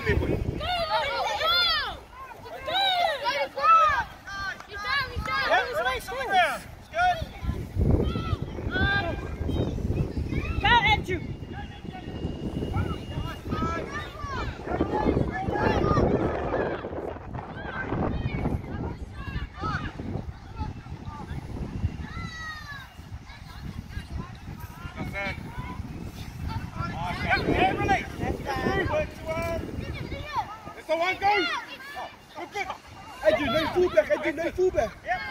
No fullback.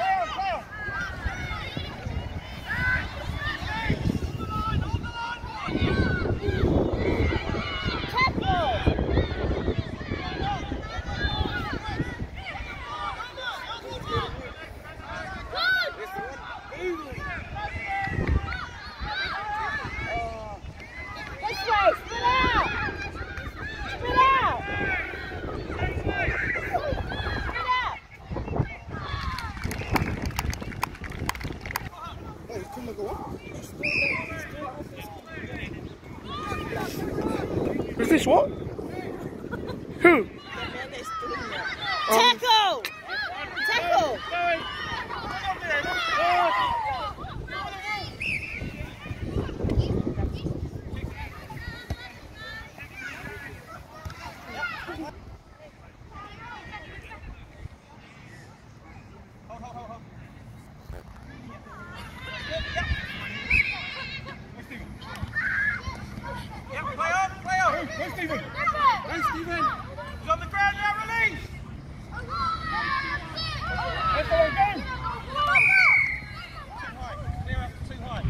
Is this what? Who? Tackle! Tackle! He's on the ground now, release! Let's go again! Too high, clear up, too high.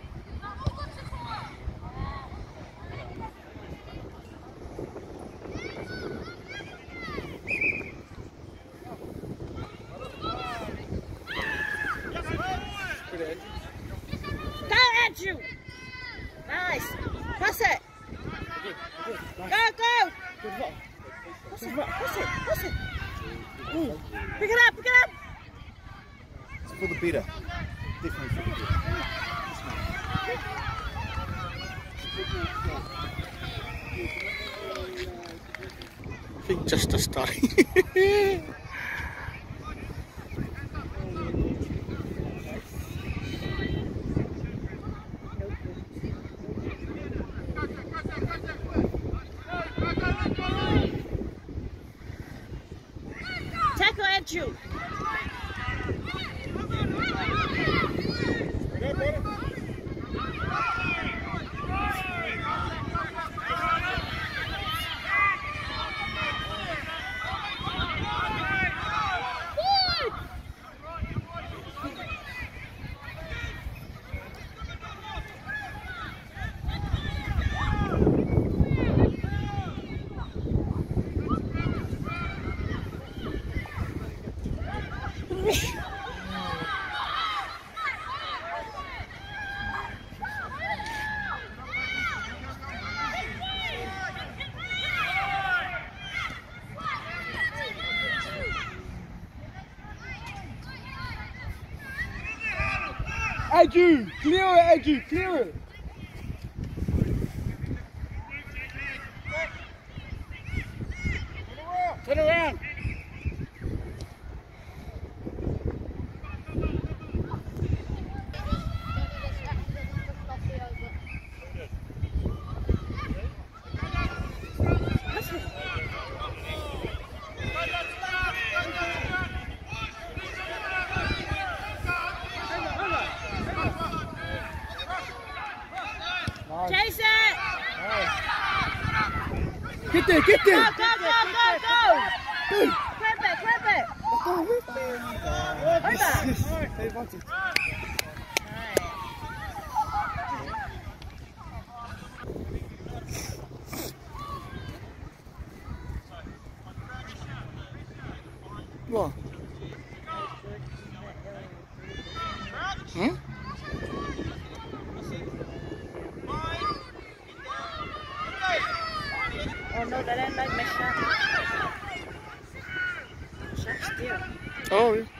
Go, Andrew! Nice! Pass it! Go, go! Pass it, pass it! Ooh. Pick it up, pick it up! It's for the beater. Definitely for the beater. I think just a study. Tackle, Andrew! Andrew! Clear it, Andrew! Clear it! Turn around! Chase it! Get there, get there! Go, go, go, go, go! Go! Grab it, grab it! Over! They want it. What? Hmm? Oh no, that ain't like my shot. Shot still. Oh, yeah.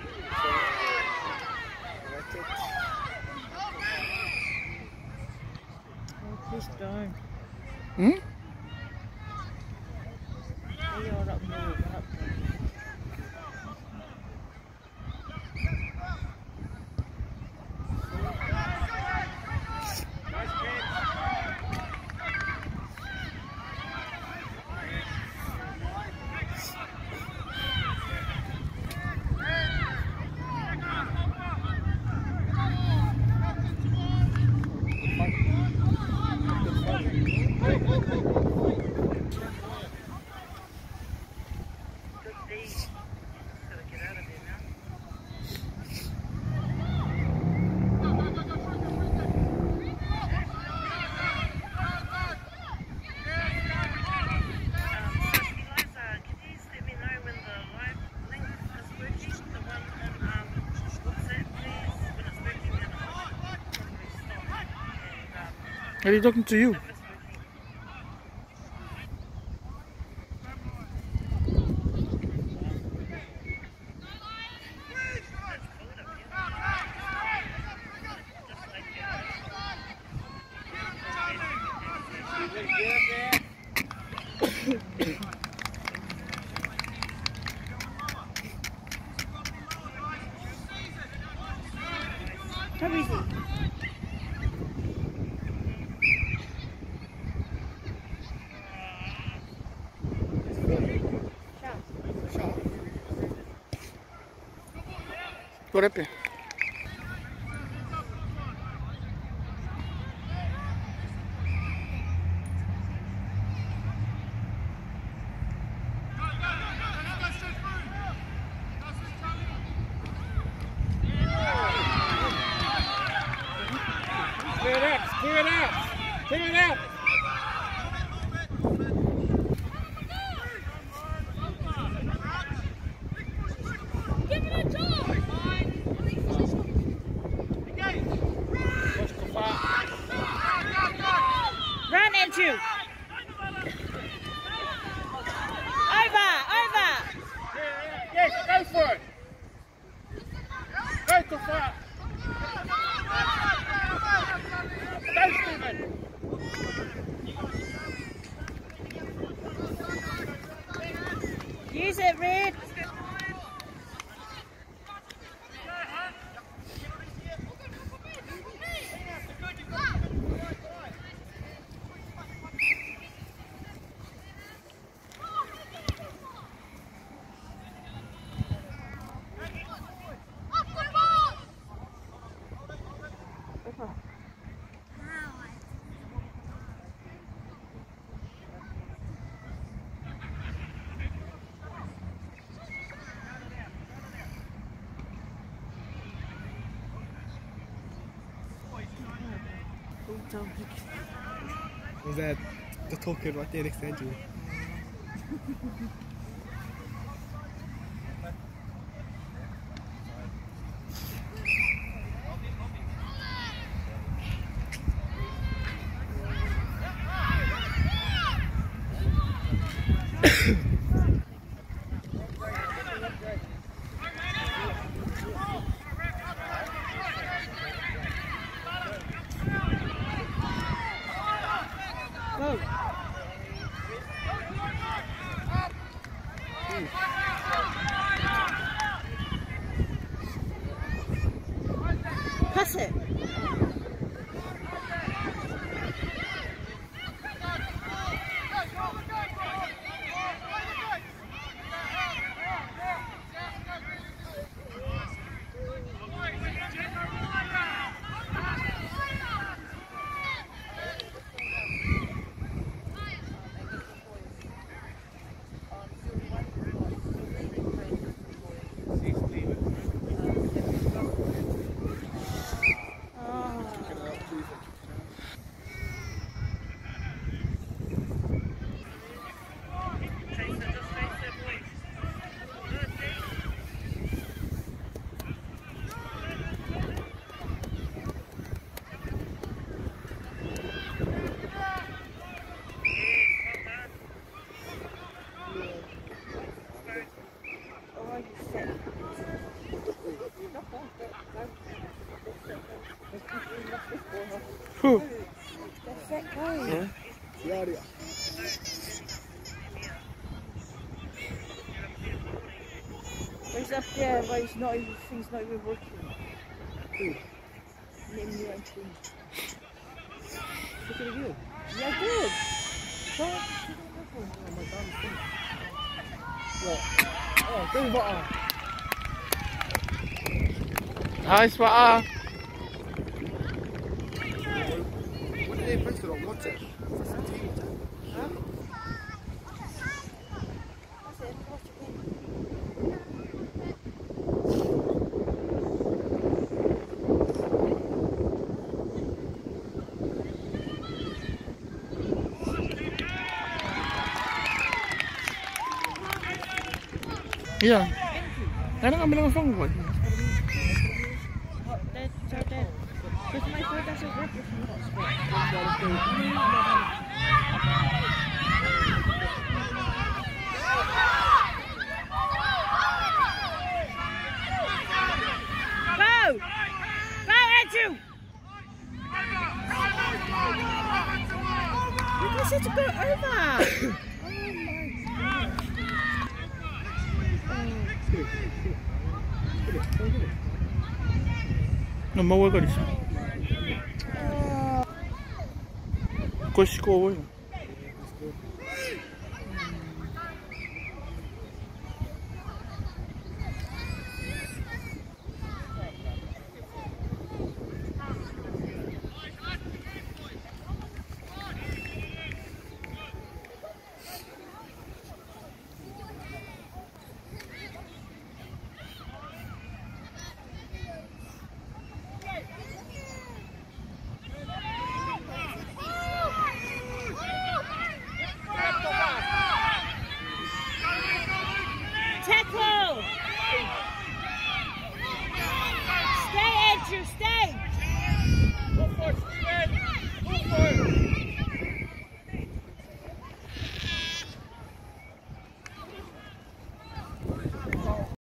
Oh, please don't. Hmm? They are. up more, run up. Are you talking to you? Come easy. Correcto. Clear it out, clear it out, clear it out. Run, Andrew. Over. Yes, go for it. Go to far. Go, Stephen. Use it, Red. Was that the token right there next to Andrew? Go. He's up there, but he's not even working. Name the right thing. Look at you. Yeah, good. Go back. Nice, Wata. What did they post it on WhatsApp? Huh? Iya. Karena ngambil langsung buat. Oh, that's right there. Because my phone doesn't work if you hotspot. Go! Go, Andrew! You just had to go over! No mau agora isso. Coxa com o olho.